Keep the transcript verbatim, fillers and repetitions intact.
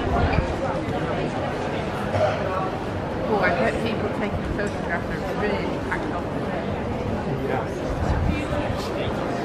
Oh, I bet people taking photographs are really packed off. Yeah.